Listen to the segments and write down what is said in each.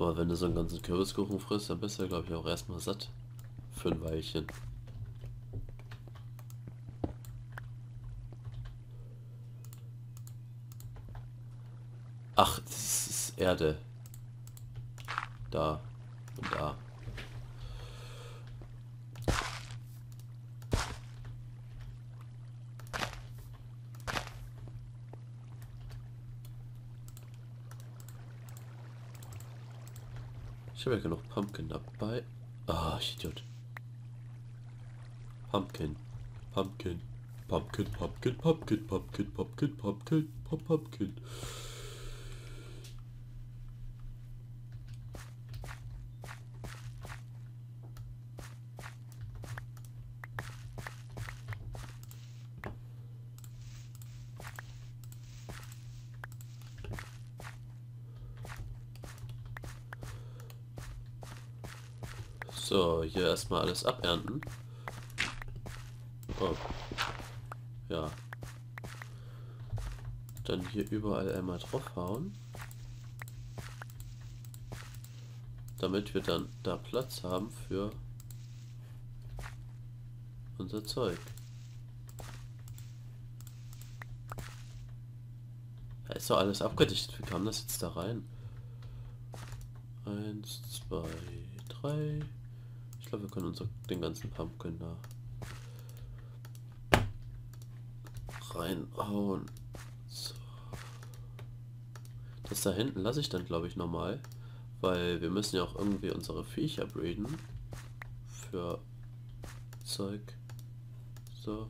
Aber wenn du so einen ganzen Kürbiskuchen frisst, dann bist du, glaube ich, auch erstmal satt. Für ein Weilchen. Ach, das ist Erde. Da und da. Ich habe ja genug Pumpkin dabei. Ah, ich Idiot. Pumpkin. Pumpkin. Pumpkin, Pumpkin, Pumpkin, Pumpkin, Pumpkin, Pumpkin, Pumpkin. So, hier erstmal alles abernten. Oh. Ja. Dann hier überall einmal draufhauen. Damit wir dann da Platz haben für unser Zeug. Da ist doch alles abgedichtet. Wie kam das jetzt da rein? 1, 2, 3. Ich glaube, wir können den ganzen Pumpkin da reinhauen. So. Das da hinten lasse ich dann, glaube ich, nochmal. Weil wir müssen ja auch irgendwie unsere Viecher breeden. Für Zeug. So.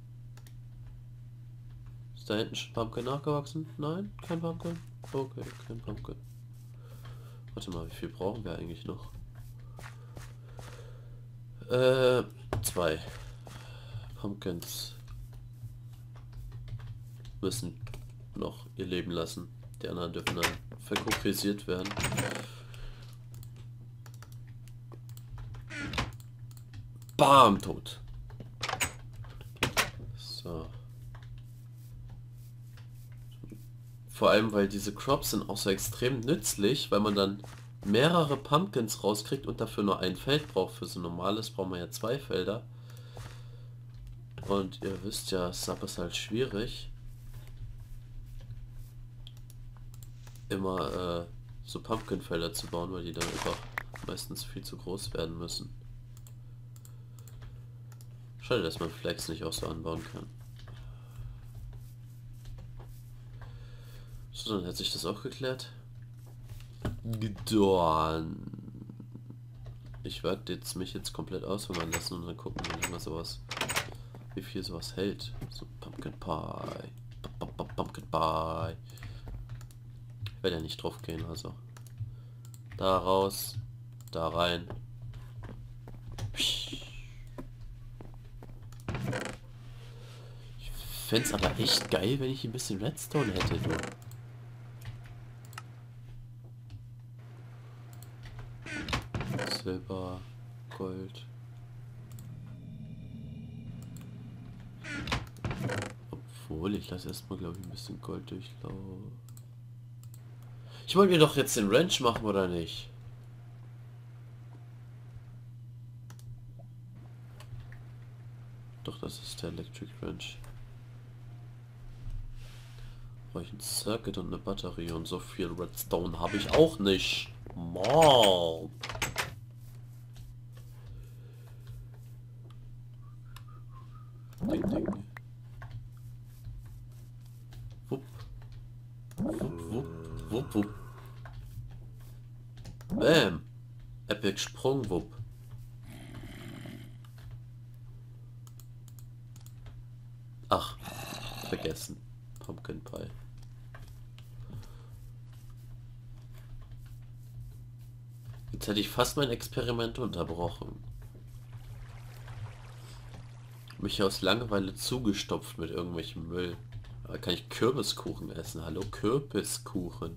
Ist da hinten schon Pumpkin nachgewachsen? Nein? Kein Pumpkin? Okay, kein Pumpkin. Warte mal, wie viel brauchen wir eigentlich noch? 2 Pumpkins müssen noch ihr Leben lassen. Die anderen dürfen dann verkonkrisiert werden. Bam, tot. So. Vor allem, weil diese Crops sind auch so extrem nützlich, weil man dann mehrere Pumpkins rauskriegt und dafür nur ein Feld braucht. Für so normales braucht man ja 2 Felder. Und ihr wisst ja, Sub ist halt schwierig. Immer so Pumpkin-Felder zu bauen, weil die dann einfach meistens viel zu groß werden müssen. Schade, dass man Flex nicht auch so anbauen kann. So, dann hat sich das auch geklärt. Dann. Ich werde mich jetzt komplett aushungern lassen und dann gucken, wie viel sowas hält. So Pumpkin Pie. Pumpkin Pie. Ich werde ja nicht drauf gehen, also. Da raus, da rein. Ich fände es aber echt geil, wenn ich ein bisschen Redstone hätte, du. Silber, Gold. Obwohl, ich lasse erstmal, glaube ich, ein bisschen Gold durchlaufen. Ich wollte mir doch jetzt den Wrench machen, oder nicht? Doch, das ist der Electric Wrench. Brauche ich ein Circuit und eine Batterie und so viel Redstone habe ich auch nicht. Mann. Ding, ding. Wupp. Wupp, wupp, wupp, wupp. Bam. Epic Sprung, wupp. Ach, vergessen. Pumpkin Pie. Jetzt hätte ich fast mein Experiment unterbrochen. Mich aus Langeweile zugestopft mit irgendwelchem Müll. Da kann ich Kürbiskuchen essen. Hallo, Kürbiskuchen.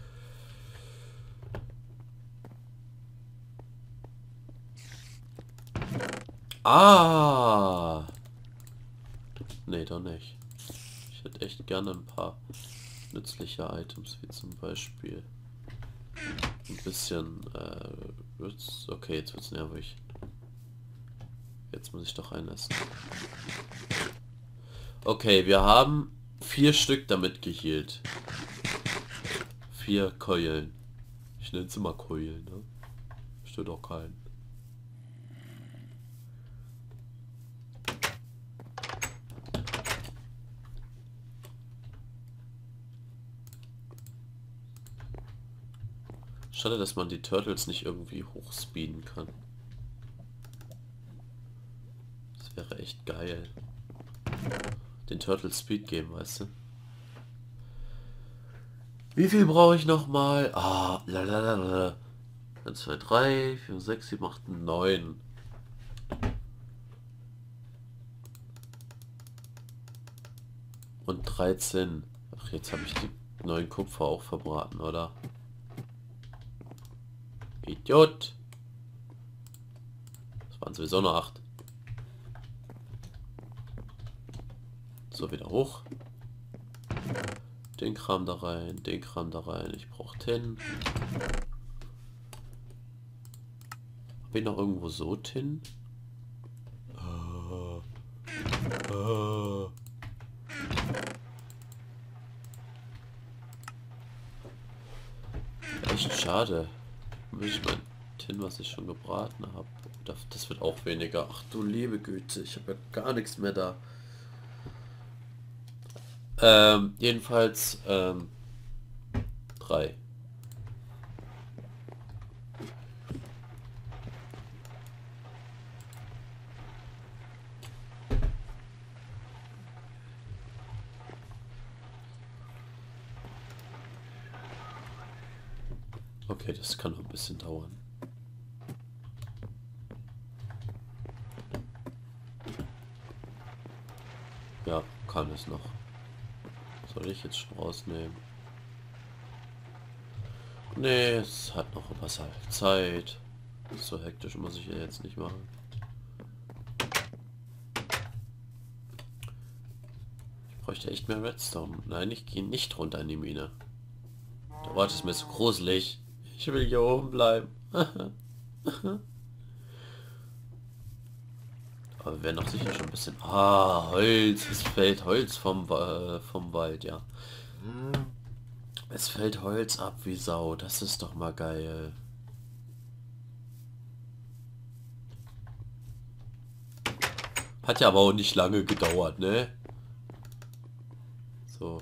Ah! Nee, doch nicht. Ich hätte echt gerne ein paar nützliche Items, wie zum Beispiel ein bisschen, okay, jetzt wird's nervig. Jetzt muss ich doch reinlassen. Okay, wir haben 4 Stück damit geheilt. 4 Keulen. Ich nenne es immer Keulen, ne? Stört auch keinen. Schade, dass man die Turtles nicht irgendwie hochspeeden kann. Das wäre echt geil. Den Turtles Speed geben, weißt du? Wie viel brauche ich noch mal? Ah, lalalala. 1, 2, 3, 4, 6, 7, 8, 9. Und 13. Ach, jetzt habe ich die 9 Kupfer auch verbraten, oder? Idiot! Das waren sowieso nur 8. So, wieder hoch. Den Kram da rein, den Kram da rein. Ich brauche Tin. Habe ich noch irgendwo so Tin? Echt schade. Will ich mein Tin, was ich schon gebraten habe. Das wird auch weniger. Ach du liebe Güte, ich habe ja gar nichts mehr da. Jedenfalls 3. Okay, das kann noch ein bisschen dauern. Ja, kann es noch. Soll ich jetzt schon rausnehmen? Nee, es hat noch was halt Zeit. So hektisch muss ich ja jetzt nicht machen. Ich bräuchte echt mehr Redstone. Nein, ich gehe nicht runter in die Mine. Der Ort ist mir so gruselig. Ich will hier oben bleiben. Aber wir werden doch sicher schon ein bisschen... Ah, Holz. Es fällt Holz vom Wald, ja. Es fällt Holz ab wie Sau. Das ist doch mal geil. Hat ja aber auch nicht lange gedauert, ne? So.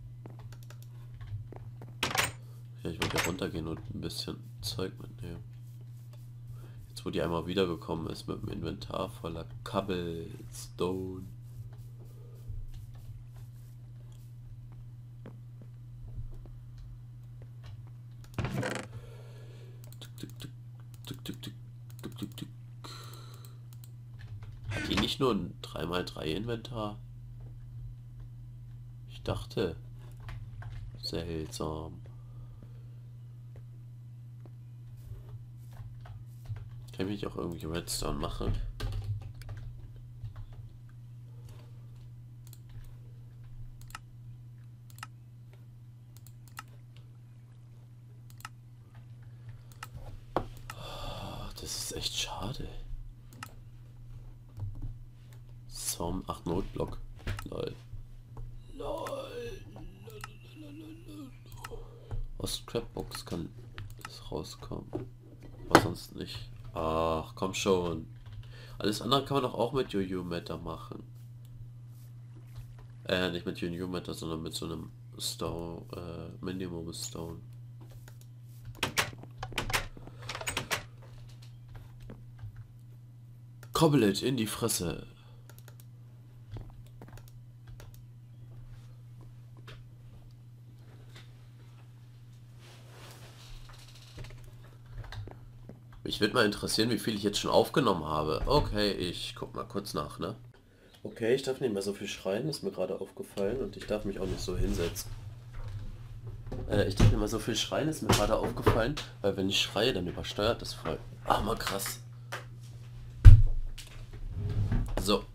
Ja, ich wollte ja runtergehen und ein bisschen Zeug mitnehmen. Jetzt, wo die einmal wiedergekommen ist mit dem Inventar voller Cobblestone. Hat die nicht nur ein 3x3 Inventar? Ich dachte. Seltsam. Kann ich auch irgendwie Redstone machen? Oh, das ist echt schade. Som 8 Notblock. Lol. Aus Scrapbox kann es rauskommen. Aber sonst nicht. Ach, komm schon. Alles andere kann man doch auch mit Jojo Matter machen. Nicht mit Jojo Matter, sondern mit so einem Stone, Minimum Stone. Kobblet in die Fresse. Mich würde mal interessieren, wie viel ich jetzt schon aufgenommen habe. Okay, ich guck mal kurz nach, ne? Okay, ich darf nicht mehr so viel schreien, ist mir gerade aufgefallen, und ich darf mich auch nicht so hinsetzen. Ich darf nicht mehr so viel schreien, ist mir gerade aufgefallen, weil wenn ich schreie, dann übersteuert das voll. Ach mal krass. So.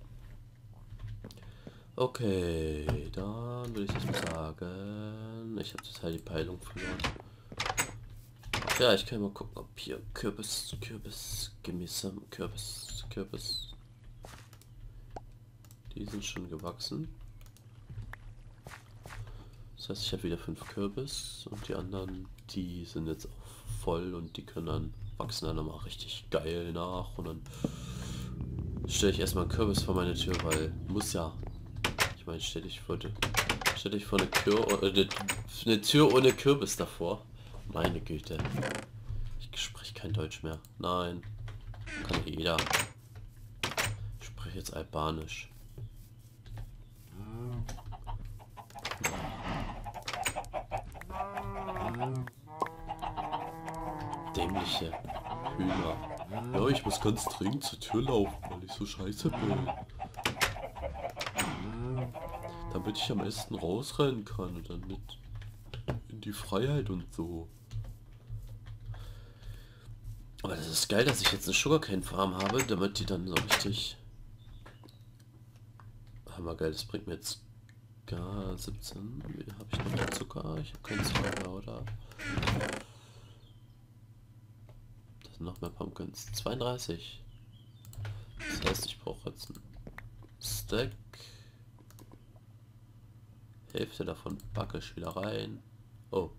Okay, dann würde ich das mal sagen. Ich habe total die Peilung verloren. Ja, ich kann mal gucken, ob hier Kürbis, gimme some Kürbis. Die sind schon gewachsen. Das heißt, ich habe wieder 5 Kürbis und die anderen, die sind jetzt auch voll und die können dann wachsen dann nochmal richtig geil nach und dann stelle ich erstmal einen Kürbis vor meine Tür, weil muss ja. Ich meine, stell dich vor eine Tür ohne Kürbis davor. Meine Güte. Ich spreche kein Deutsch mehr. Nein. Kann jeder. Ich spreche jetzt Albanisch. Dämliche Hühner. Ja, ich muss ganz dringend zur Tür laufen, weil ich so scheiße bin. Damit ich am besten rausrennen kann und dann mit in die Freiheit und so. Aber das ist geil, dass ich jetzt eine Sugarcane Farm habe, damit die dann so richtig... Hammergeil, das bringt mir jetzt gar 17. Wie habe ich noch den Zucker? Ich habe keinen Zucker mehr, oder? Das sind noch mehr Pumpkins. 32. Das heißt, ich brauche jetzt einen Stack. Hälfte davon packe ich wieder rein. Oh.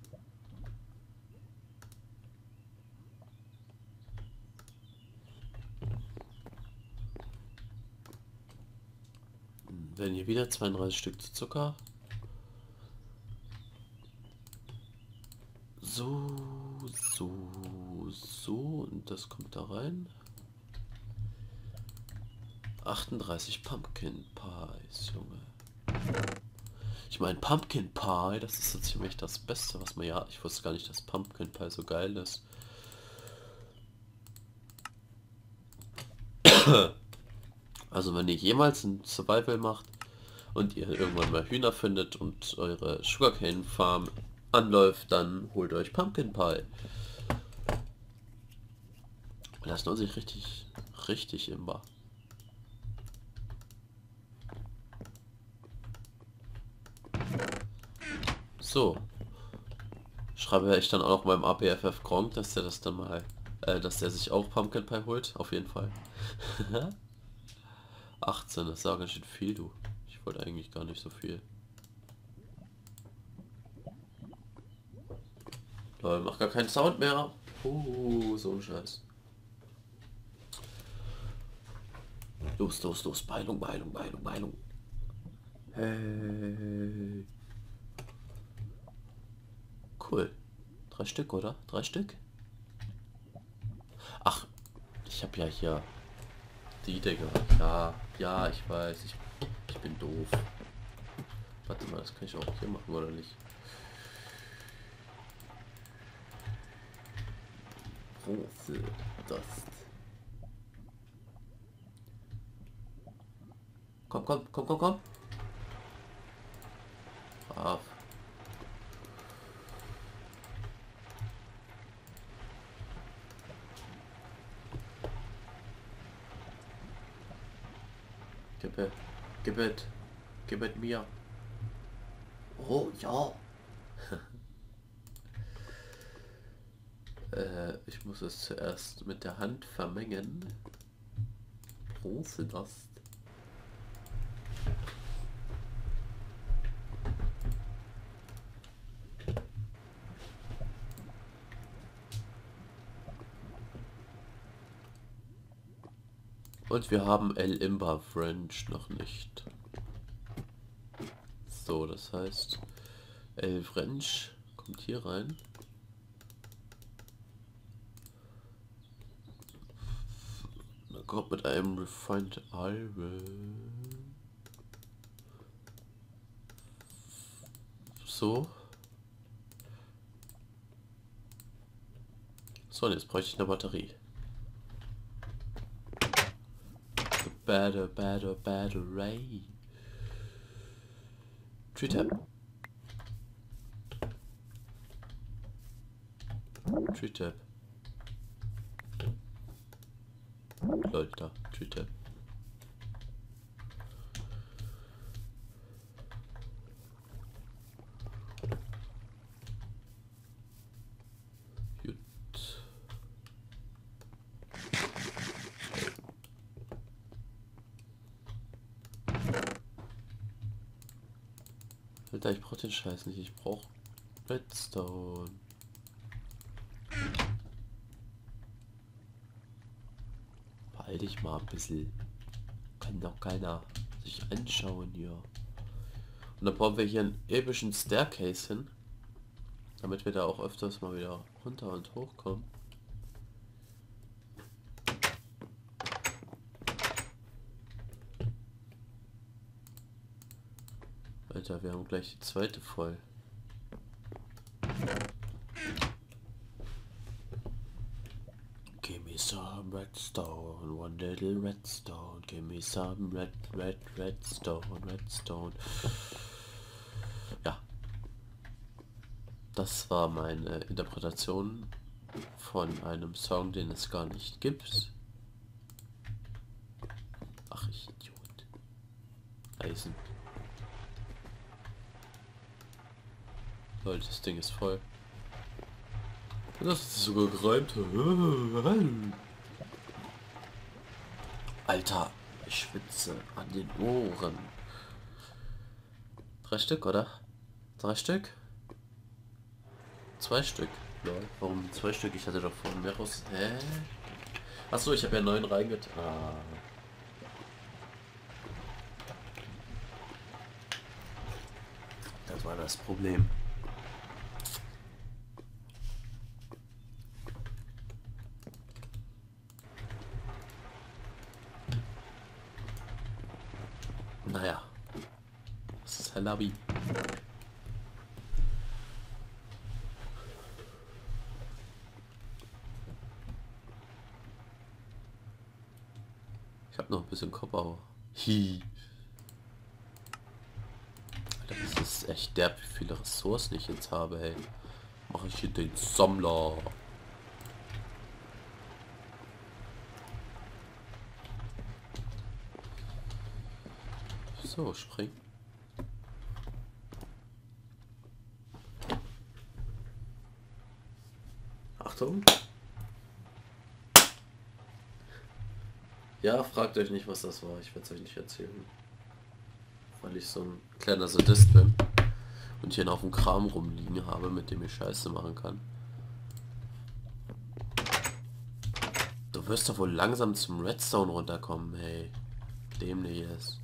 Werden hier wieder 32 Stück Zucker. So. Und das kommt da rein. 38 Pumpkin Pies, Junge. Ich meine, Pumpkin Pie, das ist so ziemlich das Beste, was man ja... Ich wusste gar nicht, dass Pumpkin Pie so geil ist. Also wenn ihr jemals ein Survival macht und ihr irgendwann mal Hühner findet und eure Sugarcane Farm anläuft, dann holt euch Pumpkin Pie. Das lohnt sich richtig immer. So. Schreibe ich dann auch noch meinem ABFF Gronk, dass der das dann mal, dass der sich auch Pumpkin Pie holt, auf jeden Fall. 18, das ist ja ganz schön viel, du. Ich wollte eigentlich gar nicht so viel. Lol, mach gar keinen Sound mehr. So ein Scheiß. Los. Beilung. Hey. Cool. 3 Stück, oder? 3 Stück? Ach, ich habe ja hier die Dinger. Ja, ich weiß. Ich bin doof. Warte mal, das kann ich auch hier machen, oder nicht? Große Dust. Komm. Brav. Gib es mir. Oh ja. Ich muss es zuerst mit der Hand vermengen. Große Dust. Und wir haben El Imba French noch nicht. So, das heißt, El French kommt hier rein. Dann kommt mit einem Refined Iron. So. So, und jetzt bräuchte ich eine Batterie. Battery. Tree-Tap. Leute, da. Tree-Tap. Gut. Alter, ich brauch den Scheiß nicht. Ich brauch Redstone. Beeil dich mal ein bisschen. Kann doch keiner sich anschauen hier. Und dann brauchen wir hier einen epischen Staircase hin. Damit wir da auch öfters mal wieder runter und hoch kommen. Alter, wir haben gleich die zweite voll. Give me some redstone, one little redstone. Give me some redstone, redstone. Ja. Das war meine Interpretation von einem Song, den es gar nicht gibt. Ach, ich Idiot. Eisen. Leute, das Ding ist voll. Das ist sogar geräumt. Alter, ich schwitze an den Ohren. 3 Stück, oder? 3 Stück? 2 Stück. Lol. Warum 2 Stück? Ich hatte doch vorhin mehr raus. Hä? Achso, ich habe ja 9 reingetan. Ah. Das war das Problem. Naja. Das ist Halabi. Ich habe noch ein bisschen Kopper. Hi. Alter, das ist echt derb, wie viele Ressourcen ich jetzt habe, hey. Mache ich hier den Sammler. So, spring. Achtung. Ja, fragt euch nicht, was das war. Ich werde es euch nicht erzählen. Weil ich so ein kleiner Sadist bin. Und hier noch einen Kram rumliegen habe, mit dem ich Scheiße machen kann. Du wirst doch wohl langsam zum Redstone runterkommen, hey. Dämliches.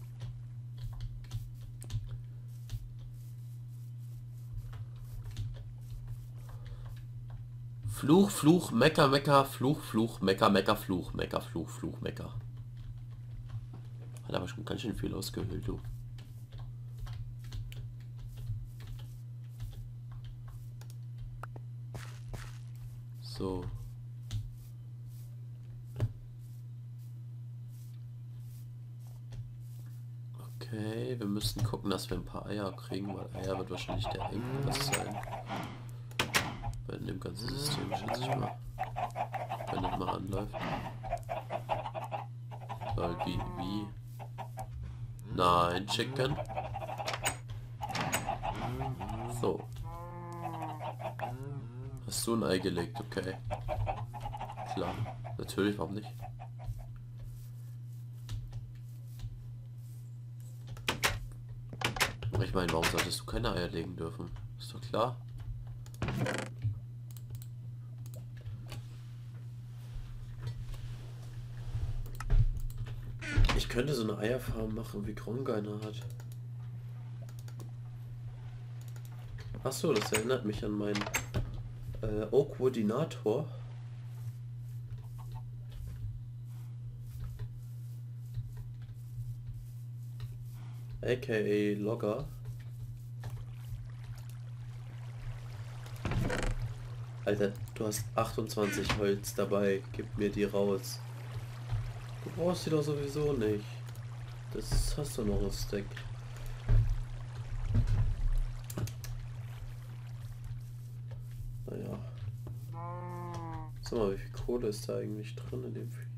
Fluch, Fluch, Mecker, Mecker, Fluch, Fluch, Mecker, Mecker, Fluch, Mecker, Fluch, Fluch, Mecker. Hat aber schon ganz schön viel ausgehöhlt, du. So. Okay, wir müssen gucken, dass wir ein paar Eier kriegen, weil Eier wird wahrscheinlich der Engpass sein. Bei dem ganzen System, schätze ich mal. Wenn das mal anläuft. Weil wie? Nein, Chicken. So. Hast du ein Ei gelegt? Okay. Klar. Natürlich, warum nicht? Ich meine, warum solltest du keine Eier legen dürfen? Ist doch klar. Ich könnte so eine Eierfarm machen, wie Gronk eine hat. Achso, das erinnert mich an meinen Oak-Woodinator. AKA Logger. Alter, du hast 28 Holz dabei. Gib mir die raus. Du brauchst die doch sowieso nicht. Das hast du noch ein Stack. Naja. Sag mal, wie viel Kohle ist da eigentlich drin in dem Vieh?